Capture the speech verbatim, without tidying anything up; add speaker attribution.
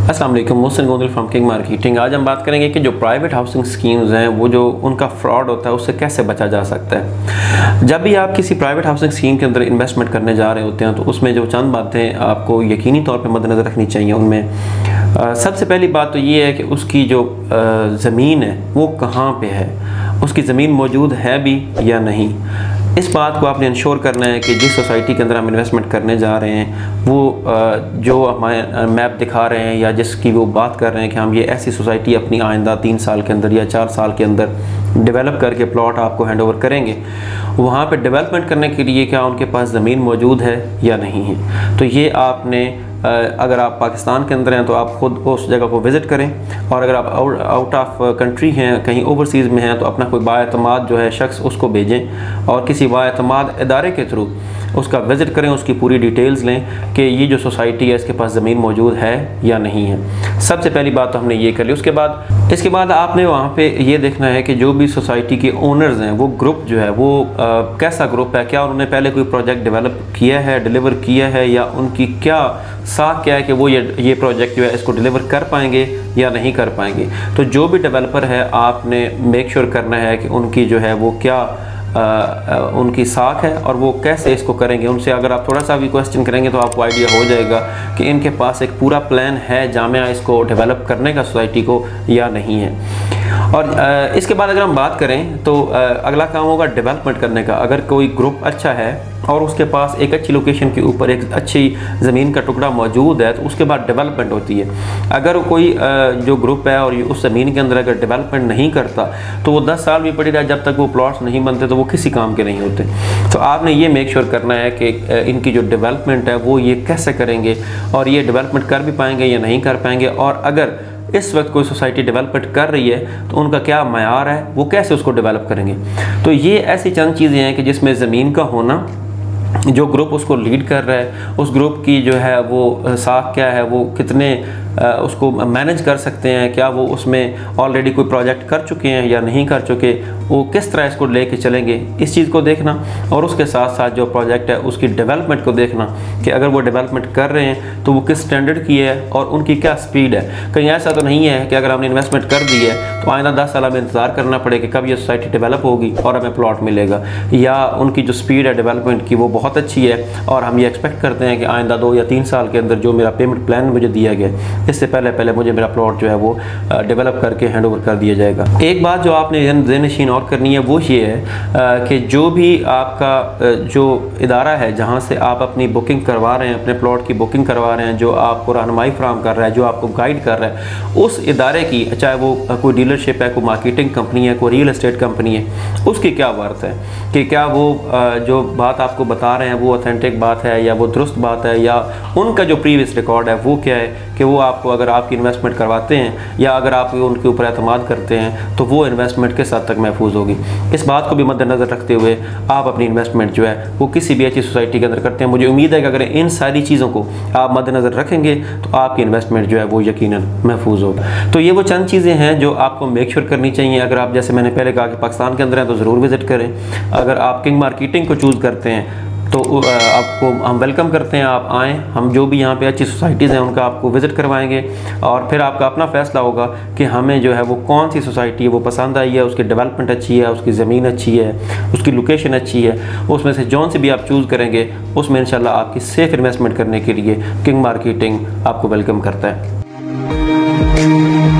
Speaker 1: अस्सलाम वालेकुम, Mohsin Gondal from king marketing. आज हम बात करेंगे कि जो प्राइवेट हाउसिंग स्कीम्स हैं वो जो उनका फ्रॉड होता है उससे कैसे बचा जा सकता है। जब भी आप किसी प्राइवेट हाउसिंग स्कीम के अंदर इन्वेस्टमेंट करने जा रहे होते हैं तो उसमें जो चंद बातें आपको यकीनी तौर पे मद्देनज़र रखनी चाहिए। उनमें आ, सबसे पहली बात तो ये है कि उसकी जो ज़मीन है वो कहाँ पे है, उसकी ज़मीन मौजूद है भी या नहीं। इस बात को आपने इंश्योर करना है कि जिस सोसाइटी के अंदर हम इन्वेस्टमेंट करने जा रहे हैं वो जो हमारे मैप दिखा रहे हैं या जिसकी वो बात कर रहे हैं कि हम ये ऐसी सोसाइटी अपनी आइंदा तीन साल के अंदर या चार साल के अंदर डेवलप करके प्लॉट आपको हैंड ओवर करेंगे, वहाँ पे डेवलपमेंट करने के लिए क्या उनके पास ज़मीन मौजूद है या नहीं है। तो ये आपने, अगर आप पाकिस्तान के अंदर हैं तो आप ख़ुद उस जगह को विज़िट करें, और अगर आप आउट ऑफ कंट्री हैं, कहीं ओवरसीज़ में हैं, तो अपना कोई बाएतमाद जो है शख्स उसको भेजें और किसी बाएतमाद इदारे के थ्रू उसका विज़िट करें, उसकी पूरी डिटेल्स लें कि ये जो सोसाइटी है इसके पास ज़मीन मौजूद है या नहीं है। सबसे पहली बात तो हमने ये कर ली। उसके बाद इसके बाद आपने वहाँ पे ये देखना है कि जो भी सोसाइटी के ओनर्स हैं वो ग्रुप जो है वो आ, कैसा ग्रुप है, क्या उन्होंने पहले कोई प्रोजेक्ट डेवलप किया है, डिलीवर किया है, या उनकी क्या साख क्या है कि वो ये ये प्रोजेक्ट जो है इसको डिलीवर कर पाएंगे या नहीं कर पाएंगे। तो जो भी डेवलपर है आपने मेक श्योर करना है कि उनकी जो है वो क्या आ, आ, उनकी साख है और वो कैसे इसको करेंगे। उनसे अगर आप थोड़ा सा भी क्वेश्चन करेंगे तो आपको आइडिया हो जाएगा कि इनके पास एक पूरा प्लान है जामिया इसको डेवलप करने का सोसाइटी को या नहीं है। और आ, इसके बाद अगर हम बात करें तो आ, अगला काम होगा डेवलपमेंट करने का। अगर कोई ग्रुप अच्छा है और उसके पास एक अच्छी लोकेशन के ऊपर एक अच्छी ज़मीन का टुकड़ा मौजूद है तो उसके बाद डेवलपमेंट होती है। अगर कोई जो ग्रुप है और उस ज़मीन के अंदर अगर डेवलपमेंट नहीं करता तो वो दस साल भी पड़ी रहा, जब तक वो प्लॉट्स नहीं बनते तो वो किसी काम के नहीं होते। तो आपने ये मेक श्योर करना है कि इनकी जो डेवलपमेंट है वो ये कैसे करेंगे और ये डेवलपमेंट कर भी पाएंगे या नहीं कर पाएंगे, और अगर इस वक्त कोई सोसाइटी डेवलपमेंट कर रही है तो उनका क्या मयार है, वो कैसे उसको डेवलप करेंगे। तो ये ऐसी चंद चीज़ें हैं कि जिसमें ज़मीन का होना, जो ग्रुप उसको लीड कर रहा है उस ग्रुप की जो है वो साख क्या है, वो कितने उसको मैनेज कर सकते हैं, क्या वो उसमें ऑलरेडी कोई प्रोजेक्ट कर चुके हैं या नहीं कर चुके, वो किस तरह इसको लेके चलेंगे, इस चीज़ को देखना। और उसके साथ साथ जो प्रोजेक्ट है उसकी डेवलपमेंट को देखना कि अगर वो डेवलपमेंट कर रहे हैं तो वो किस स्टैंडर्ड की है और उनकी क्या स्पीड है। कहीं ऐसा तो नहीं है कि अगर हमने इन्वेस्टमेंट कर दी है तो आइंदा दस साल हमें इंतज़ार करना पड़े कि कब ये सोसाइटी डेवलप होगी और हमें प्लॉट मिलेगा, या उनकी जो स्पीड है डेवलपमेंट की वो बहुत अच्छी है और हम ये एक्सपेक्ट करते हैं कि आइंदा दो या तीन साल के अंदर जो मेरा पेमेंट प्लान मुझे दिया गया इससे पहले पहले मुझे मेरा प्लॉट जो है वो डेवलप करके हैंड ओवर कर दिया जाएगा। एक बात जो आपने ज़हन-नशीन और करनी है वो ये है कि जो भी आपका जो इदारा है जहाँ से आप अपनी बुकिंग करवा रहे हैं, अपने प्लॉट की बुकिंग करवा रहे हैं, जो आपको रहनुमाई फराहम कर रहा है, जो आपको गाइड कर रहा है, उस इदारे की, चाहे वो कोई डीलरशिप है, कोई मार्केटिंग कंपनी है, कोई रियल एस्टेट कंपनी है, उसकी क्या वर्थ है कि क्या वो जो बात आपको बता रहे हैं वो ऑथेंटिक बात है या वो दुरुस्त बात है, या उनका जो प्रीवियस रिकॉर्ड है वो क्या है कि वो आपको अगर आपकी इन्वेस्टमेंट करवाते हैं या अगर आप उनके ऊपर एतमाद करते हैं तो वो इन्वेस्टमेंट किस हद तक महफूज होगी। इस बात को भी मद्देनज़र रखते हुए आप अपनी इन्वेस्टमेंट जो है वो किसी भी अच्छी सोसाइटी के अंदर करते हैं। मुझे उम्मीद है कि अगर इन सारी चीज़ों को आप मद्देनज़र रखेंगे तो आपकी इन्वेस्टमेंट जो है वो यकीनन महफूज होगा। तो ये वो चंद चीज़ें हैं जो आपको मेक श्योर करनी चाहिए। अगर आप, जैसे मैंने पहले कहा कि पाकिस्तान के अंदर हैं तो ज़रूर विज़िट करें। अगर आप किंग मार्केटिंग को चूज़ करते हैं तो आपको हम वेलकम करते हैं, आप आएँ, हम जो भी यहाँ पे अच्छी सोसाइटीज़ हैं उनका आपको विज़िट करवाएंगे और फिर आपका अपना फ़ैसला होगा कि हमें जो है वो कौन सी सोसाइटी है वो पसंद आई है, उसकी डेवलपमेंट अच्छी है, उसकी ज़मीन अच्छी है, उसकी लोकेशन अच्छी है, उसमें से जौन सी भी आप चूज़ करेंगे उसमें इंशाल्लाह आपकी सेफ़ इन्वेस्टमेंट करने के लिए किंग मार्केटिंग आपको वेलकम करता है।